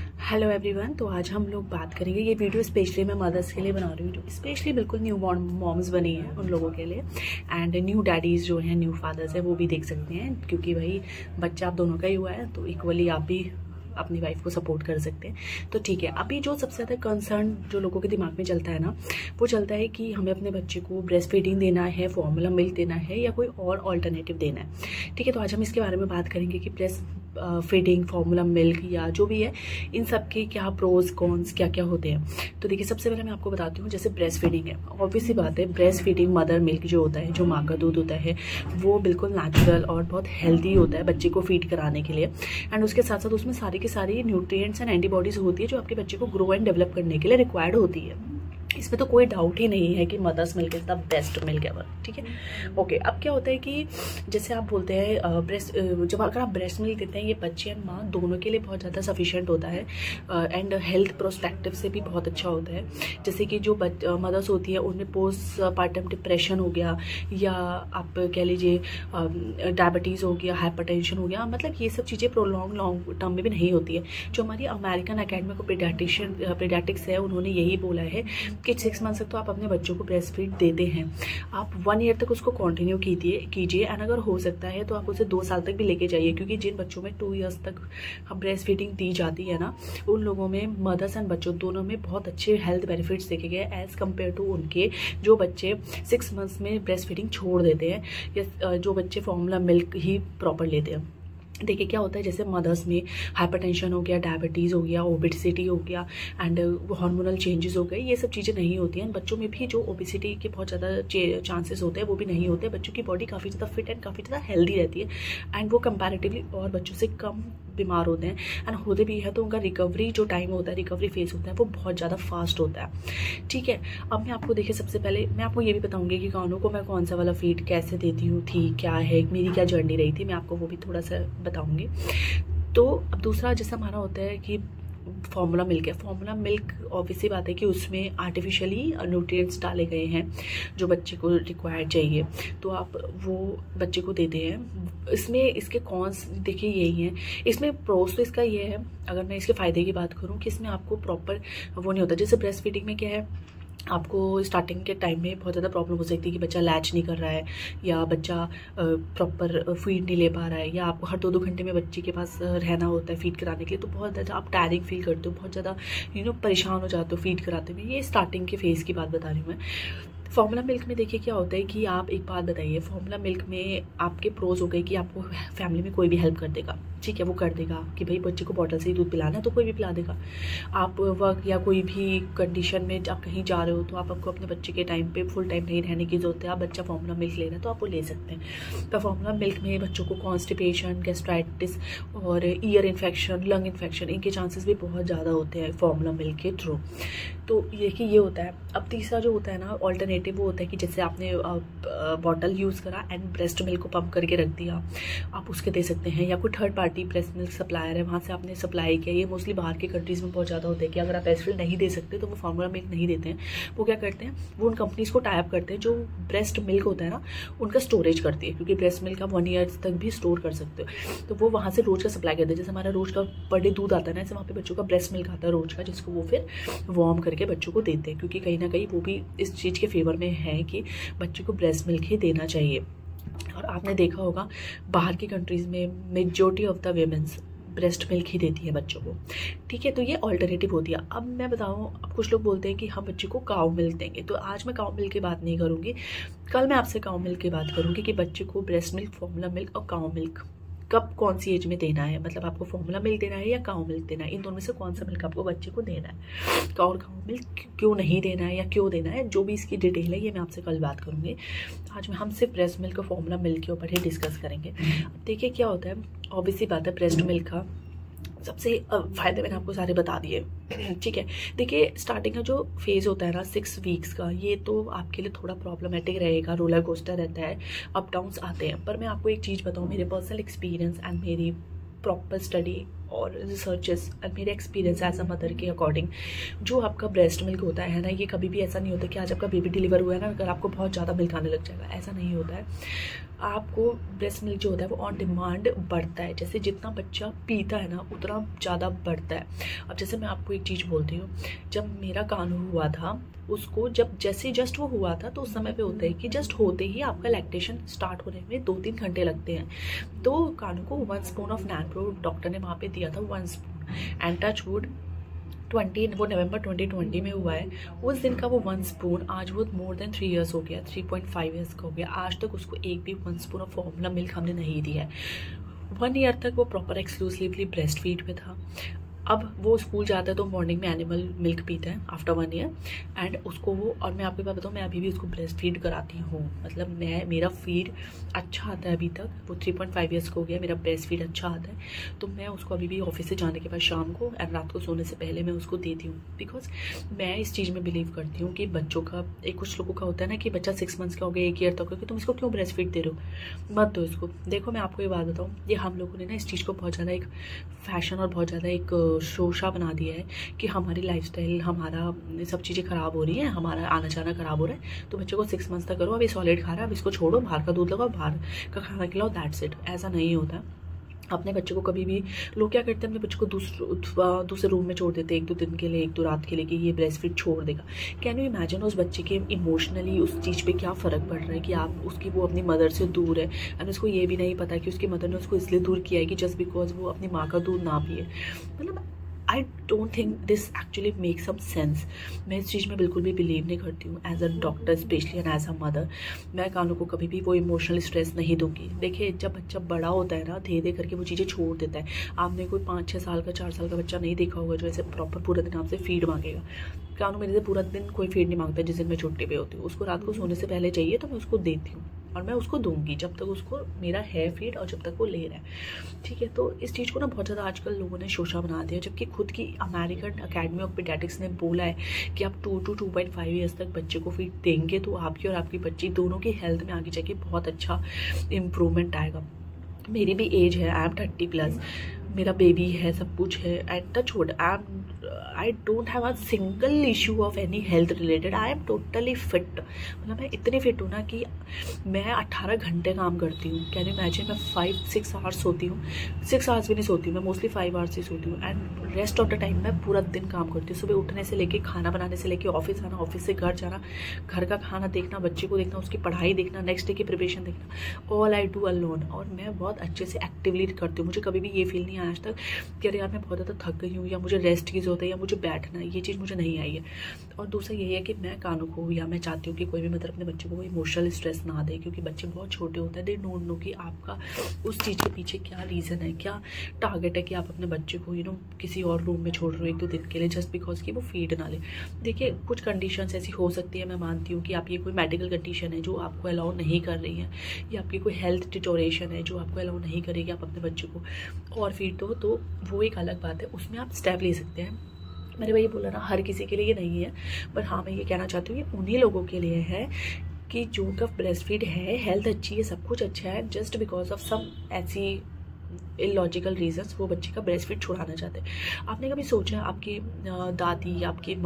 Hello everyone. तो आज हम लोग बात करेंगे, ये वीडियो स्पेशली मैं मदर्स के लिए बना रही हूँ, जो स्पेशली बिल्कुल न्यू बॉर्न मॉम्स बनी है उन लोगों के लिए, एंड न्यू डैडीज़ जो हैं, न्यू फादर्स हैं, वो भी देख सकते हैं, क्योंकि भाई बच्चा आप दोनों का ही हुआ है तो इक्वली आप भी अपनी वाइफ को सपोर्ट कर सकते हैं। तो ठीक है, अभी जो सबसे ज़्यादा कंसर्न जो लोगों के दिमाग में चलता है ना, वो चलता है कि हमें अपने बच्चे को ब्रेस्ट फीडिंग देना है, फॉर्मूला मिल्क देना है, या कोई और ऑल्टरनेटिव देना है। ठीक है, तो आज हम इसके बारे में बात करेंगे कि ब्रेस्ट फीडिंग, फॉर्मूला मिल्क या जो भी है, इन सब के क्या प्रोज कॉन्स क्या क्या होते हैं। तो देखिए, सबसे पहले मैं आपको बताती हूँ, जैसे ब्रेस्ट फीडिंग है, ऑब्वियसली बात है, ब्रेस्ट फीडिंग मदर मिल्क जो होता है, जो माँ का दूध होता है, वो बिल्कुल नेचुरल और बहुत हेल्दी होता है बच्चे को फीड कराने के लिए। एंड उसके साथ साथ उसमें सारी की सारी न्यूट्रिएंट्स एंड एंटीबॉडीज होती है जो आपके बच्चे को ग्रो एंड डेवलप करने के लिए रिक्वायर्ड होती है। इसमें तो कोई डाउट ही नहीं है कि mother's milk is the best milk ever. ठीक है, ओके। अब क्या होता है कि जैसे आप बोलते हैं ब्रेस्ट, जब अगर आप ब्रेस्ट मिल्क देते हैं, ये बच्चे एंड माँ दोनों के लिए बहुत ज़्यादा सफिशिएंट होता है, एंड हेल्थ प्रोस्पेक्टिव से भी बहुत अच्छा होता है। जैसे कि जो मदर्स होती है उनमें पोस्ट पार्टम डिप्रेशन हो गया, या आप कह लीजिए डायबिटीज़ हो गया, हाइपरटेंशन हो गया, मतलब ये सब चीज़ें लॉन्ग टर्म में भी नहीं होती है। जो हमारी अमेरिकन अकेडमी ऑफ पीडियाट्रिक्स है, उन्होंने यही बोला है कि 6 मंथ तक तो आप अपने बच्चों को ब्रेस्ट फीड देते हैं, आप 1 ईयर तक उसको कंटिन्यू कीजिए, एंड अगर हो सकता है तो आप उसे 2 साल तक भी लेके जाइए, क्योंकि जिन बच्चों में 2 ईयर्स तक ब्रेस्ट फीडिंग दी जाती है ना, उन लोगों में मदर्स एंड बच्चों दोनों में बहुत अच्छे हेल्थ बेनिफिट्स देखे गए एज कम्पेयर टू उनके जो बच्चे 6 मंथ्स में ब्रेस्ट फीडिंग छोड़ देते हैं, या जो बच्चे फॉर्मूला मिल्क ही प्रॉपर लेते हैं। देखिए क्या होता है, जैसे मदर्स में हाइपरटेंशन हो गया, डायबिटीज़ हो गया, ओबेसिटी हो गया, एंड हार्मोनल चेंजेस हो गए, ये सब चीज़ें नहीं होती हैं। बच्चों में भी जो ओबेसिटी के बहुत ज़्यादा चांसेस होते हैं वो भी नहीं होते। बच्चों की बॉडी काफ़ी ज़्यादा फिट एंड काफ़ी ज़्यादा हेल्दी रहती है, एंड वो कंपैरेटिवली और बच्चों से कम बीमार होते हैं, एंड होते भी है तो उनका रिकवरी जो टाइम होता है, रिकवरी फेज होता है, वो बहुत ज़्यादा फास्ट होता है। ठीक है, अब मैं आपको देखिए, सबसे पहले मैं आपको ये भी बताऊंगी कि कानों को मैं कौन सा वाला फीड कैसे देती हूँ थी, क्या है, मेरी क्या जर्नी रही थी, मैं आपको वो भी थोड़ा सा बताऊंगी। तो अब दूसरा जैसा हमारा होता है कि फॉर्मूला मिल्क है। फॉर्मूला मिल्क ऑब्वियसली बात है कि उसमें आर्टिफिशियली न्यूट्रिएंट्स डाले गए हैं जो बच्चे को रिक्वायर्ड चाहिए, तो आप वो बच्चे को देते हैं। इसमें इसके कॉन्स देखिए यही हैं। इसमें प्रोस तो इसका ये है, अगर मैं इसके फ़ायदे की बात करूँ, कि इसमें आपको प्रॉपर वो नहीं होता। जैसे ब्रेस्ट फीडिंग में क्या है, आपको स्टार्टिंग के टाइम में बहुत ज़्यादा प्रॉब्लम हो सकती है कि बच्चा लैच नहीं कर रहा है, या बच्चा प्रॉपर फीड नहीं ले पा रहा है, या आपको हर 2-2 घंटे में बच्चे के पास रहना होता है फीड कराने के लिए, तो बहुत ज़्यादा आप टायरिंग फील करते हो, बहुत ज़्यादा परेशान हो जाते हो फीड कराते में। ये स्टार्टिंग के फेज़ की बात बता रही हूँ मैं। फॉर्मूला मिल्क में देखिए क्या होता है कि आप एक बात बताइए, फॉर्मूला मिल्क में आपके प्रोज हो गए कि आपको फैमिली में कोई भी हेल्प कर देगा। ठीक है, वो कर देगा कि भाई बच्चे को बॉटल से ही दूध पिलाना है तो कोई भी पिला देगा। आप वर्क या कोई भी कंडीशन में आप कहीं जा रहे हो तो आपको अपने बच्चे के टाइम पे फुल टाइम नहीं रहने की जरूरत है, आप बच्चा फॉर्मूला मिल्क लेना है तो आप वो ले सकते हैं। तो फॉर्मूला मिल्क में बच्चों को कॉन्स्टिपेशन, गैस्ट्राइटिस और ईयर इन्फेक्शन, लंग इन्फेक्शन, इनके चांसेस भी बहुत ज़्यादा होते हैं फॉर्मूला मिल्क के थ्रू। तो देखिए ये होता है। अब तीसरा जो होता है ना ऑल्टरनेटिव, वो होता है कि जैसे आपने बॉटल यूज़ करा एंड ब्रेस्ट मिल्क को पंप करके रख दिया, आप उसके दे सकते हैं, या कोई third party breast milk supplier है वहाँ से आपने सप्लाई किया। ये मोस्टली बाहर के कंट्रीज़ में बहुत ज़्यादा होता है कि अगर आप एसफिल नहीं दे सकते तो वो फार्मूला मिल्क नहीं देते हैं। वो क्या करते हैं, वो उन कंपनीज़ को टाई अप करते हैं जो ब्रेस्ट मिल्क होता है ना उनका स्टोरेज करती है, क्योंकि ब्रेस्ट मिल्क आप 1 ईयर तक भी स्टोर कर सकते हो। तो वो वहाँ से रोज़ का सप्लाई करते हैं। जैसे हमारा रोज़ का पर डे दूध आता है ना, ऐसे वहाँ पे बच्चों का ब्रेस्ट मिल्क आता है रोज़ का, जिसको वो फिर वार्म करके बच्चों को देते हैं, क्योंकि कहीं ना कहीं वो भी इस चीज़ के फेवर में है कि बच्चों को ब्रेस्ट मिल्क ही देना चाहिए। और आपने देखा होगा बाहर की कंट्रीज़ में majority of the women's breast milk ही देती है बच्चों को। ठीक है, तो ये ऑल्टरनेटिव होती है। अब मैं बताऊँ, अब कुछ लोग बोलते हैं कि हम बच्चे को काऊ मिल्क देंगे, तो आज मैं काऊ मिल्क की बात नहीं करूँगी, कल मैं आपसे काऊ मिल्क की बात करूँगी कि बच्चे को ब्रेस्ट मिल्क, फॉर्मूला मिल्क और काऊ मिल्क कब कौन सी एज में देना है। मतलब आपको फॉर्मूला मिल्क देना है या काऊ मिल्क देना है, इन दोनों में से कौन सा मिल्क आपको बच्चे को देना है, और काऊ मिल्क क्यों नहीं देना है या क्यों देना है, जो भी इसकी डिटेल है ये मैं आपसे कल बात करूँगी। आज हम सिर्फ ब्रेस्ट मिल्क और फॉर्मूला मिल्क के ऊपर ही डिस्कस करेंगे। अब देखिए क्या होता है, ऑब्वियसली बात है, ब्रेस्ट मिल्क का सबसे फ़ायदे मैंने आपको सारे बता दिए। ठीक है, देखिए स्टार्टिंग का जो फेज़ होता है ना 6 वीक्स का, ये तो आपके लिए थोड़ा प्रॉब्लमेटिक रहेगा, रोलर कोस्टर रहता है, अप डाउन्स आते हैं। पर मैं आपको एक चीज़ बताऊँ, मेरे पर्सनल एक्सपीरियंस एंड मेरी प्रॉपर स्टडी और रिसर्चेस और मेरे एक्सपीरियंस एज अ मदर के अकॉर्डिंग, जो आपका ब्रेस्ट मिल्क होता है ना, ये कभी भी ऐसा नहीं होता कि आज आपका बेबी डिलीवर हुआ है ना, अगर आपको बहुत ज़्यादा मिल्क आने लग जाएगा, ऐसा नहीं होता है। आपको ब्रेस्ट मिल्क जो होता है वो ऑन डिमांड बढ़ता है, जैसे जितना बच्चा पीता है ना उतना ज़्यादा बढ़ता है। अब जैसे मैं आपको एक चीज़ बोलती हूँ, जब मेरा कानू हुआ था, उसको जब जैसे जस्ट वो हुआ था, तो उस समय पे होता है कि जस्ट होते ही आपका लैक्टेशन स्टार्ट होने में 2-3 घंटे लगते हैं। तो कानू को 1 स्पून ऑफ नैप्रो डॉक्टर ने वहाँ पे दिया था, 1 स्पून, एंड टच वुड वो नवंबर 2020 में हुआ है। उस दिन का वो 1 स्पून आज वो मोर देन 3 ईयर्स हो गया, 3.5 ईयर्स का हो गया। आज तक उसको एक भी 1 स्पून ऑफ फॉर्मूला मिल्क हमने नहीं दिया है। 1 ईयर तक वो प्रॉपर एक्सक्लूसिवली ब्रेस्ट फीड पे था। अब वो स्कूल जाता है तो मॉर्निंग में एनिमल मिल्क पीता है आफ्टर 1 ईयर, एंड उसको वो, और मैं आपको बात बताऊँ, मैं अभी भी उसको ब्रेस्ट फीड कराती हूँ। मतलब मेरा फीड अच्छा आता है अभी तक, वो 3.5 ईयर्स को हो गया, मेरा ब्रेस्ट फीड अच्छा आता है। तो मैं उसको अभी भी ऑफिस से जाने के बाद शाम को एंड रात को सोने से पहले मैं उसको देती हूँ, बिकॉज मैं इस चीज़ में बिलीव करती हूँ कि बच्चों का, एक कुछ लोगों का होता है ना कि बच्चा 6 मंथ्स का हो गया, 1 ईयर तक हो गया, तुम इसको क्यों ब्रेस्ट फीड दे रहे हो, मत दो इसको। देखो मैं आपको ये बात बताऊँ, ये हम लोगों ने ना इस चीज़ को बहुत ज़्यादा एक फैशन और बहुत ज़्यादा एक शोशा बना दिया है कि हमारी लाइफस्टाइल, हमारा सब चीज़ें ख़राब हो रही हैं, हमारा आना जाना ख़राब हो रहा है, तो बच्चे को 6 मंथ्स तक करो, अभी सॉलिड खा रहा है, अब इसको छोड़ो, बाहर का दूध लगाओ, बाहर का खाना खिलाओ, दैट्स इट। ऐसा नहीं होता। अपने बच्चे को कभी भी, लोग क्या करते हैं, अपने बच्चे को दूसरे रूम में छोड़ देते हैं 1-2 दिन के लिए, 1-2 रात के लिए, कि ये ब्रेस्ट फीड छोड़ देगा। कैन यू इमेजिन उस बच्चे के इमोशनली उस चीज़ पे क्या फ़र्क पड़ रहा है कि आप उसकी, वो अपनी मदर से दूर है, एंड उसको ये भी नहीं पता कि उसकी मदर ने उसको इसलिए दूर किया है कि जस्ट बिकॉज वो अपनी माँ का दूध ना पिए। मतलब I don't think this actually make some sense. मैं इस चीज़ में बिल्कुल भी बिलीव नहीं करती हूँ as a doctor specially and as a mother. मैं कानू को कभी भी वो इमोशनल स्ट्रेस नहीं दूंगी। देखिए जब बच्चा बड़ा होता है ना, धीरे धीरे करके वो चीज़ें छोड़ देता है। आपने कोई 5-6 साल का, 4 साल का बच्चा नहीं देखा होगा जो ऐसे प्रॉपर पूरा दिन आपसे फीड मांगेगा। कानू मेरे से पूरा दिन कोई फीड नहीं मांगता जिस दिन मैं छुट्टी पे होती हूँ। उसको रात को सोने से पहले चाहिए तो मैं उसको देती हूँ, और मैं उसको दूंगी जब तक उसको मेरा है फीड और जब तक वो ले रहा है, ठीक है। तो इस चीज़ को ना बहुत ज़्यादा आजकल लोगों ने शोशा बना दिया, जबकि खुद की अमेरिकन अकेडमी ऑफ पीडियाट्रिक्स ने बोला है कि आप 2 to 2.5 ईयर्स तक बच्चे को फीड देंगे तो आपकी और आपकी बच्ची दोनों की हेल्थ में आगे जाके बहुत अच्छा इम्प्रूवमेंट आएगा। मेरी भी एज है, आई एम 30+, मेरा बेबी है, सब कुछ है, at touch wood I don't have a single issue of any health related. I am totally fit. मतलब मैं इतनी फिट हूँ ना कि मैं 18 घंटे काम करती हूँ। कैन यू इमेजिन, मैं 5-6 आवर्स सोती हूँ। 6 आवर्स भी नहीं सोती हूँ मैं, मोस्टली 5 आवर्स ही सोती हूँ, and rest of the time मैं पूरा दिन काम करती हूँ। सुबह उठने से लेके, खाना बनाने से लेके, ऑफिस आना, ऑफिस से घर जाना, घर का खाना देखना, बच्चे को देखना, उसकी पढ़ाई देखना, नेक्स्ट डे की प्रिपरेशन देखना, ऑल आई डू अलोन। और मैं बहुत अच्छे से एक्टिवली करती हूँ। मुझे कभी भी ये फील नहीं आया आज तक कि अरे यार मैं बहुत ज़्यादा थक गई हूँ, या मुझे रेस्ट की ज़रूरत है, या मुझे बैठना है, ये चीज़ मुझे नहीं आई है। और दूसरा यही है कि मैं कानू को, या मैं चाहती हूँ कि कोई भी मतलब अपने बच्चे को इमोशनल स्ट्रेस ना दे, क्योंकि बच्चे बहुत छोटे होते हैं, दे डोंट नो कि आपका उस चीज़ के पीछे क्या रीज़न है, क्या टारगेट है कि आप अपने बच्चे को किसी और रूम में छोड़ रहे हो 1-2 दिन के लिए जस्ट बिकॉज कि वो फीड ना ले। देखिए कुछ कंडीशंस ऐसी हो सकती है, मैं मानती हूँ कि आप, ये कोई मेडिकल कंडीशन है जो आपको अलाउ नहीं कर रही है, या आपकी कोई हेल्थ डिटोरेशन है जो आपको अलाउ नहीं करेगी आप अपने बच्चे को और फीड दो, तो वो एक अलग बात है, उसमें आप स्टेप ले सकते हैं। मैंने वही बोला ना, हर किसी के लिए ये नहीं है, पर हाँ मैं ये कहना चाहती हूँ ये उन्हीं लोगों के लिए है कि जो उनका ब्रेस्ट फीड है, हेल्थ अच्छी है, सब कुछ अच्छा है, जस्ट बिकॉज ऑफ सम ऐसी इलॉजिकल रीजंस वो बच्चे का ब्रेस्ट फीड छुड़ाना चाहते हैं। आपने कभी सोचा आपकी दादी,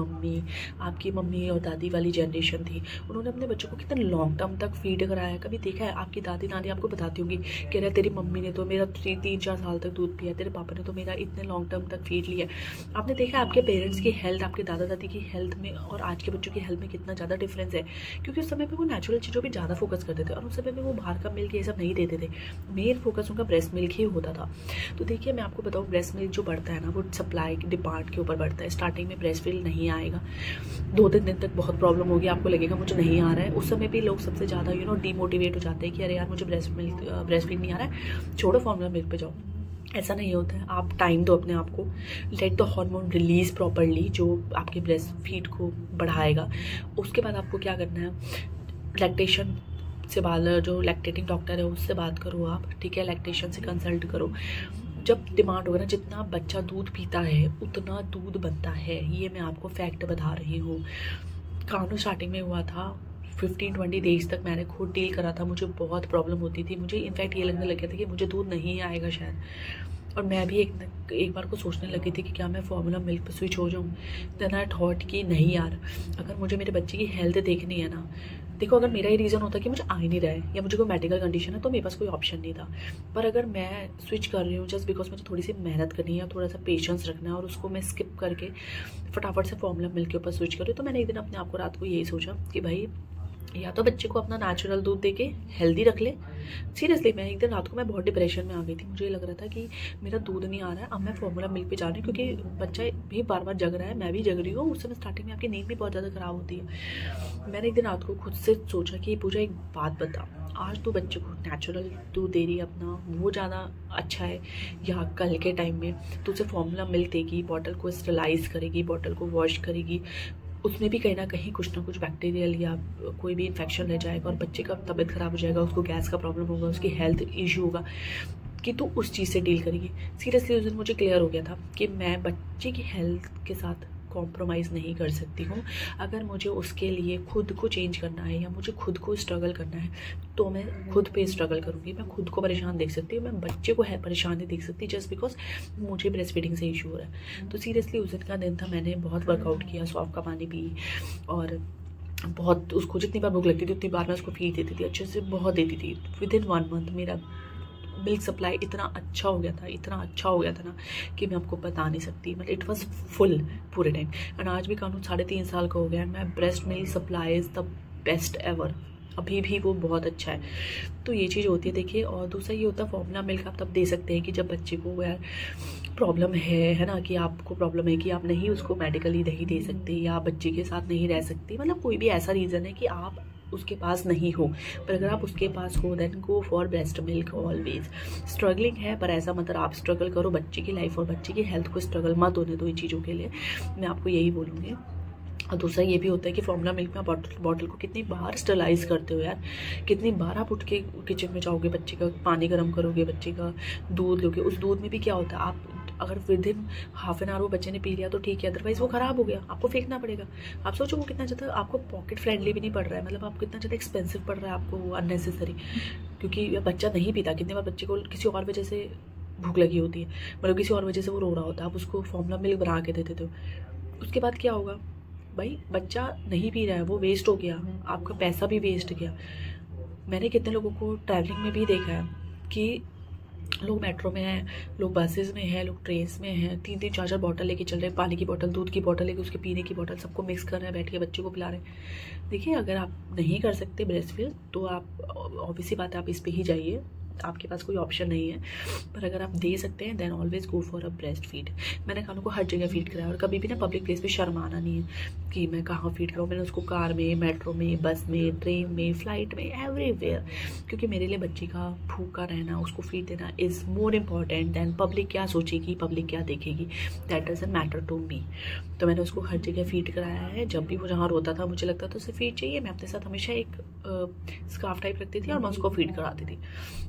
आपकी मम्मी और दादी वाली जनरेशन थी, उन्होंने अपने बच्चों को कितने लॉन्ग टर्म तक फीड कराया? कभी देखा है? आपकी दादी नानी आपको बताती होंगी कि अरे तेरी मम्मी ने तो मेरा 3-4 साल तक दूध पिया, तेरे पापा ने तो मेरा इतने लॉन्ग टर्म तक फीड लिया। आपने देखा है आपके पेरेंट्स की हेल्थ, आपके दादा दादी की हेल्थ में और आज के बच्चों की हेल्थ में कितना ज़्यादा डिफरेंस है? क्योंकि उस समय पर वो नेचुरल चीज़ों पर ज़्यादा फोकस करते थे, और उस समय में वो बाहर का मिल्क ये सब नहीं देते थे, मेन फोकस उनका ब्रेस्ट मिल्क ही होता था। तो देखिए मैं आपको बताऊँ, ब्रेस्ट मिल्क जो बढ़ता है ना, वो सप्लाई डिमांड के ऊपर बढ़ता है। स्टार्टिंग में ब्रेस्ट मिल्क नहीं आएगा, 2-3 दिन तक बहुत प्रॉब्लम होगी, आपको लगेगा मुझे नहीं आ रहा है। उस समय भी लोग सबसे ज़्यादा डीमोटिवेट हो जाते हैं कि अरे यार मुझे ब्रेस्ट मिल्क नहीं आ रहा है, छोड़ो फॉर्मूला मिल्क पे जाओ। ऐसा नहीं होता है, आप टाइम दो अपने आप को, let the hormone release properly, जो आपके ब्रेस्ट फीड को बढ़ाएगा। उसके बाद आपको क्या करना है, लैक्टेशन से जो लैक्टेटिंग डॉक्टर है उससे बात करो आप, ठीक है, लैक्टेशन से कंसल्ट करो। जब डिमांड होगा ना, जितना बच्चा दूध पीता है उतना दूध बनता है, ये मैं आपको फैक्ट बता रही हूँ। कानू स्टार्टिंग में हुआ था 15-20 डेज तक मैंने खुद डील करा था, मुझे बहुत प्रॉब्लम होती थी, मुझे इनफैक्ट ये लगने लग गया था कि मुझे दूध नहीं आएगा शायद, और मैं भी एक बार को सोचने लगी थी कि क्या मैं फार्मूला मिल्क पे स्विच हो जाऊँ। देन आई थॉट कि नहीं यार, अगर मुझे मेरे बच्चे की हेल्थ देखनी है ना, देखो अगर मेरा ही रीज़न होता कि मुझे आ ही नहीं रहा है या मुझे कोई मेडिकल कंडीशन है तो मेरे पास कोई ऑप्शन नहीं था। पर अगर मैं स्विच कर रही हूँ जस्ट बिकॉज मुझे थोड़ी सी मेहनत करनी है, थोड़ा सा पेशेंस रखना है और उसको मैं स्किप करके फटाफट से फार्मूला मिल्क के ऊपर स्विच कर रही हूँ, तो मैंने एक दिन अपने आप को रात को यही सोचा कि भाई या तो बच्चे को अपना नेचुरल दूध देके हेल्दी रख ले। सीरियसली मैं एक दिन रात को मैं बहुत डिप्रेशन में आ गई थी, मुझे लग रहा था कि मेरा दूध नहीं आ रहा है, अब मैं फार्मूला मिल्क पे जा रही हूँ क्योंकि बच्चा भी बार बार जग रहा है, मैं भी जग रही हूँ। उस समय स्टार्टिंग में आपकी नींद भी बहुत ज़्यादा ख़राब होती है। मैंने एक दिन रात को खुद से सोचा कि पूजा एक बात बता, आज तू बच्चे को नेचुरल दूध दे रही है अपना, वो ज़्यादा अच्छा है या कल के टाइम में तू उसे फार्मूला मिल्क देगी, बॉटल को स्टरलाइज करेगी, बॉटल को वॉश करेगी, उसमें भी कहीं ना कहीं कुछ ना कुछ बैक्टीरियल या कोई भी इन्फेक्शन रह जाएगा और बच्चे का तबीयत ख़राब हो जाएगा, उसको गैस का प्रॉब्लम होगा, उसकी हेल्थ इशू होगा, कि तू उस चीज़ से डील करेगी। सीरियसली उस दिन मुझे क्लियर हो गया था कि मैं बच्चे की हेल्थ के साथ कॉम्प्रोमाइज़ नहीं कर सकती हूँ। अगर मुझे उसके लिए खुद को चेंज करना है या मुझे खुद को स्ट्रगल करना है तो मैं खुद पे स्ट्रगल करूँगी। मैं खुद को परेशान देख सकती हूँ, मैं बच्चे को है परेशान नहीं देख सकती जस्ट बिकॉज मुझे ब्रेस्ट फीडिंग से इशू हो रहा है। तो सीरियसली उस दिन का दिन था, मैंने बहुत वर्कआउट किया, सौंफ का पानी पी और बहुत उसको जितनी बार भूख लगती थी उतनी बार मैं उसको फीड देती थी, अच्छे से बहुत देती थी। विदिन 1 मंथ मेरा मिल्क सप्लाई इतना अच्छा हो गया था, इतना अच्छा हो गया था ना कि मैं आपको बता नहीं सकती। मतलब इट वॉज फुल पूरे टाइम। एंड आज भी कानून 3.5 साल का हो गया and my breast milk supply is the best ever, अभी भी वो बहुत अच्छा है। तो ये चीज़ होती है देखिए। और दूसरा ये होता है फार्मूला मिल्क आप तब दे सकते हैं कि जब बच्चे को यार प्रॉब्लम है ना, कि आपको प्रॉब्लम है कि आप नहीं उसको मेडिकली नहीं दे सकते या बच्चे के साथ नहीं रह सकते, मतलब कोई भी ऐसा रीज़न है कि आप उसके पास नहीं हो। पर अगर आप उसके पास हो then go for breast milk always. Struggling है पर ऐसा मतलब आप स्ट्रगल करो, बच्चे की लाइफ और बच्चे की हेल्थ को स्ट्रगल मत होने दो इन चीज़ों के लिए, मैं आपको यही बोलूँगी। और दूसरा ये भी होता है कि फार्मूला मिल्क में आप बॉटल को कितनी बार स्टरलाइज करते हो यार, कितनी बार आप उठ के किचन में जाओगे, बच्चे का पानी गर्म करोगे, बच्चे का दूध लोगे। उस दूध में भी क्या होता है, आप अगर विदिन हाफ एन आवर वो बच्चे ने पी लिया तो ठीक है, अदरवाइज वो ख़राब हो गया, आपको फेंकना पड़ेगा। आप सोचो वो कितना ज़्यादा आपको पॉकेट फ्रेंडली भी नहीं पड़ रहा है, मतलब आपको कितना ज़्यादा एक्सपेंसिव पड़ रहा है आपको वो अननेसेसरी, क्योंकि बच्चा नहीं पीता। कितनी बार बच्चे को किसी और वजह से भूख लगी होती है, मतलब किसी और वजह से वो रो रहा होता है, आप उसको फार्मूला मिल्क बना के दे देते हो, उसके बाद क्या होगा भाई, बच्चा नहीं पी रहा है, वो वेस्ट हो गया, आपका पैसा भी वेस्ट गया। मैंने कितने लोगों को ट्रैवलिंग में भी देखा है कि लोग मेट्रो में हैं, लोग बसेस में हैं, लोग ट्रेन में हैं, 3-3 4-4 बॉटल लेके चल रहे हैं, पानी की बॉटल, दूध की बॉटल लेके, उसके पीने की बॉटल, सबको मिक्स कर रहे हैं, बैठ के बच्चे को पिला रहे हैं। देखिए अगर आप नहीं कर सकते ब्रेस्ट फीड तो आप ऑब्वियसली बात है आप इस पे ही जाइए, आपके पास कोई ऑप्शन नहीं है। पर अगर आप दे सकते हैं then always go for a breast feed. मैंने कानों को हर जगह फीड कराया और कभी भी ना पब्लिक प्लेस पे शर्माना नहीं है कि मैं कहाँ फीड कराऊँ। मैंने उसको कार में, मेट्रो में, बस में, ट्रेन में, फ्लाइट में, एवरीवेयर, क्योंकि मेरे लिए बच्चे का भूखा रहना, उसको फीड देना is more important than public क्या सोचेगी, पब्लिक क्या देखेगी, that doesn't matter to me. तो मैंने उसको हर जगह फीड कराया है। जब भी वो जहाँ रोता था मुझे लगता था उसे फीड चाहिए, मैं अपने साथ हमेशा एक स्कार्फ टाइप रखती थी और मैं उसको फीड कराती थी।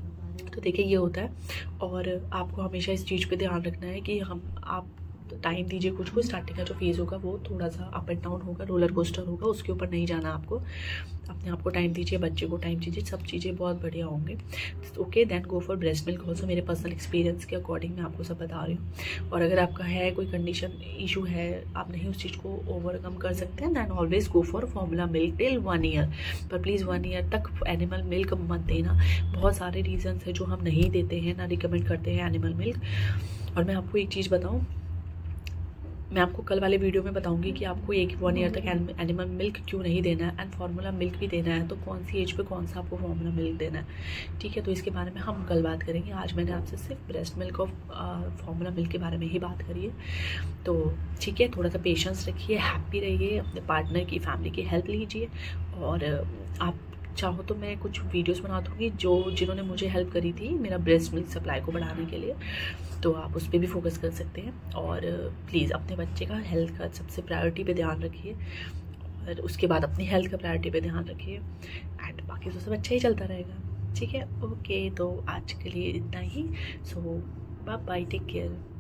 तो देखिए ये होता है। और आपको हमेशा इस चीज़ पे ध्यान रखना है कि आप टाइम दीजिए कुछ को। स्टार्टिंग का जो फेज़ होगा वो थोड़ा सा अप एंड डाउन होगा, रोलर कोस्टर होगा, उसके ऊपर नहीं जाना आपको। अपने आप को टाइम दीजिए, बच्चे को टाइम दीजिए, सब चीज़ें बहुत बढ़िया होंगे। Okay then go for breast milk also. मेरे पर्सनल एक्सपीरियंस के अकॉर्डिंग मैं आपको सब बता रही हूँ। और अगर आपका है कोई कंडीशन इशू है, आप नहीं उस चीज़ को ओवरकम कर सकते हैं, then always go for formula milk till 1 year. पर प्लीज़ 1 ईयर तक एनिमल मिल्क मत देना। बहुत सारे रीजंस है जो हम नहीं देते हैं, ना रिकमेंड करते हैं एनिमल मिल्क। और मैं आपको एक चीज़ बताऊँ, मैं आपको कल वाले वीडियो में बताऊंगी कि आपको 1 ईयर तक एनिमल मिल्क क्यों नहीं देना है एंड फार्मूला मिल्क भी देना है, तो कौन सी एज पे कौन सा आपको फार्मूला मिल्क देना है। ठीक है, तो इसके बारे में हम कल बात करेंगे। आज मैंने आपसे सिर्फ ब्रेस्ट मिल्क और फार्मूला मिल्क के बारे में ही बात करी है। तो ठीक है, थोड़ा सा पेशेंस रखिए, हैप्पी रहिए, अपने पार्टनर की, फैमिली की हेल्प लीजिए। और आप चाहो तो मैं कुछ वीडियोस बना दूँगी जिन्होंने मुझे हेल्प करी थी मेरा ब्रेस्ट मिल्क सप्लाई को बढ़ाने के लिए, तो आप उस पर भी फोकस कर सकते हैं। और प्लीज़ अपने बच्चे का हेल्थ का सबसे प्रायोरिटी पे ध्यान रखिए और उसके बाद अपनी हेल्थ का प्रायोरिटी पे ध्यान रखिए एंड बाकी तो सब अच्छा ही चलता रहेगा। ठीक है, ओके, तो आज के लिए इतना ही। So bye bye, take care.